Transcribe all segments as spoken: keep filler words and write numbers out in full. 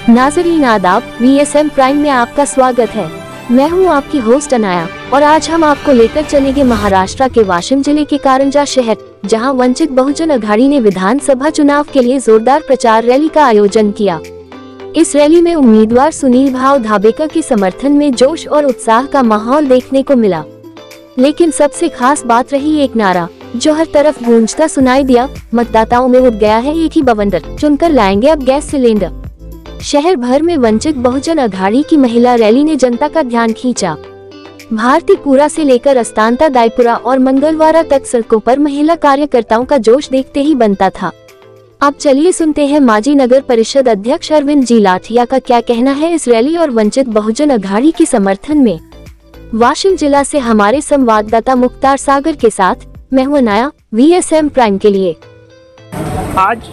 नाज़रीन आदाब, we S M prime में आपका स्वागत है। मैं हूं आपकी होस्ट अनाया और आज हम आपको लेकर चलेंगे महाराष्ट्र के वाशिम जिले के कारंजा शहर, जहां वंचित बहुजन अघाड़ी ने विधानसभा चुनाव के लिए जोरदार प्रचार रैली का आयोजन किया। इस रैली में उम्मीदवार सुनील भाऊ धाबेकर के समर्थन में जोश और उत्साह का माहौल देखने को मिला। लेकिन सबसे खास बात रही एक नारा जो हर तरफ गूंजता सुनाई दिया, मतदाताओं में उठ गया है एक ही बवंडर, चुनकर लाएंगे अब गैस सिलेंडर। शहर भर में वंचित बहुजन अघाड़ी की महिला रैली ने जनता का ध्यान खींचा। भारतीपुरा से लेकर अस्तांता दायपुरा और मंगलवारा तक सड़कों पर महिला कार्यकर्ताओं का जोश देखते ही बनता था। अब चलिए सुनते हैं माजी नगर परिषद अध्यक्ष अरविंद जी लाठिया का क्या कहना है इस रैली और वंचित बहुजन अघाड़ी के समर्थन में। वाशिम जिला से हमारे संवाददाता मुख्तार सागर के साथ मैं हूं Anaya, V S M Prime के लिए। आज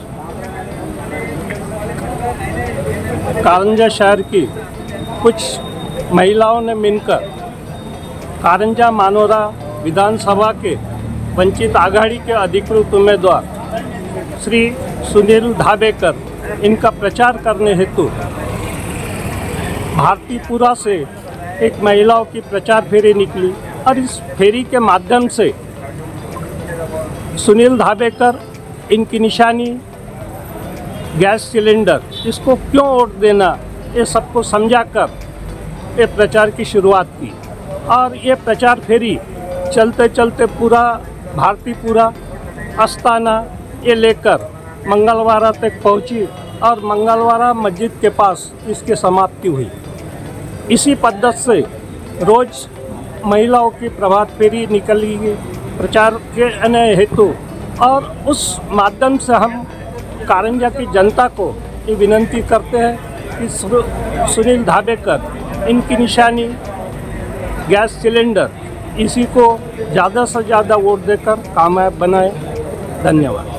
कारंजा शहर की कुछ महिलाओं ने मिलकर कारंजा मानोरा विधानसभा के वंचित आघाड़ी के अधिकृत उम्मीदवार श्री सुनील धाबेकर इनका प्रचार करने हेतु भारतीपुरा से एक महिलाओं की प्रचार फेरी निकली और इस फेरी के माध्यम से सुनील धाबेकर इनकी निशानी गैस सिलेंडर, इसको क्यों वोट देना, ये सबको समझाकर ये प्रचार की शुरुआत की। और ये प्रचार फेरी चलते चलते पूरा भारतीपुरा अस्ताना ये लेकर मंगलवारा तक पहुंची और मंगलवारा मस्जिद के पास इसकी समाप्ति हुई। इसी पद्धति से रोज़ महिलाओं की प्रभात फेरी निकली प्रचार के हेतु, और उस माध्यम से हम कारंजा की जनता को ये विनंती करते हैं कि सुनील धाबेकर इनकी निशानी गैस सिलेंडर, इसी को ज़्यादा से ज़्यादा वोट देकर कामयाब बनाए। धन्यवाद।